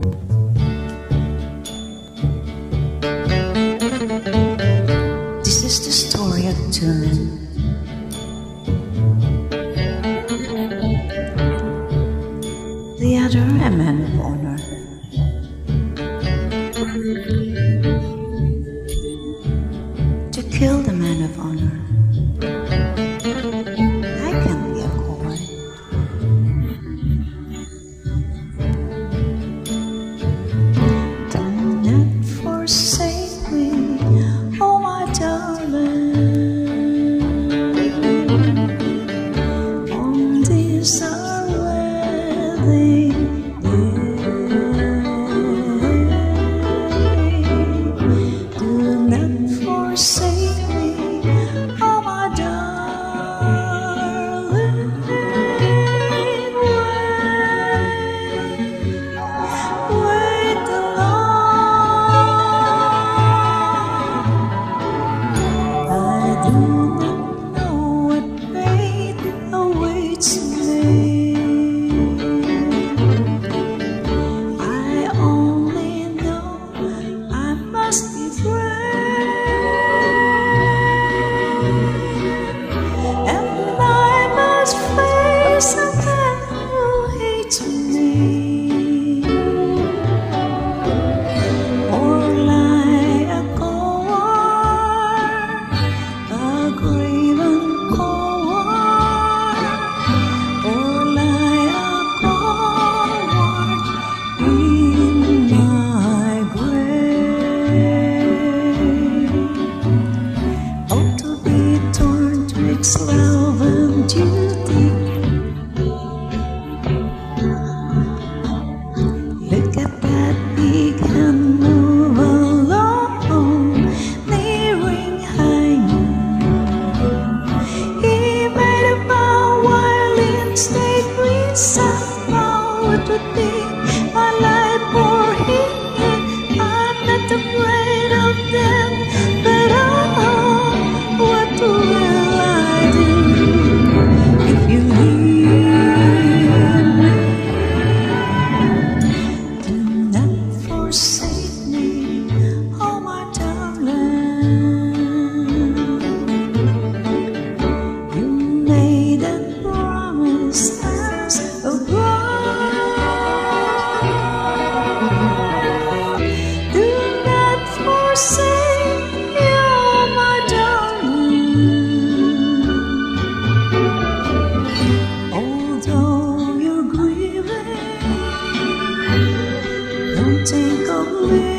This is the story of two men. The other a man of honor. To kill the man of honor, I can't be a coward. Do not forsake me, oh my darling. On this our wedding day, do not forsake me, oh my darling. Wait alone. I do not know what fate awaits me. I only know I must be brave, and I must face a man who hates me. Or lie a coward, a graven coward. Or lie a coward in my grave. Oh, to be torn twixt love and duty. Look at that big hand move along, nearing high noon. He made a vow while in state we sat. Now it would be my life for him. I'm not afraid of them, but oh, what will I do if you leave me? Do not forsake me, oh my darling. You made a promise as a bride. Do not forsake me, oh my darling. Although you're grieving, don't think of leaving.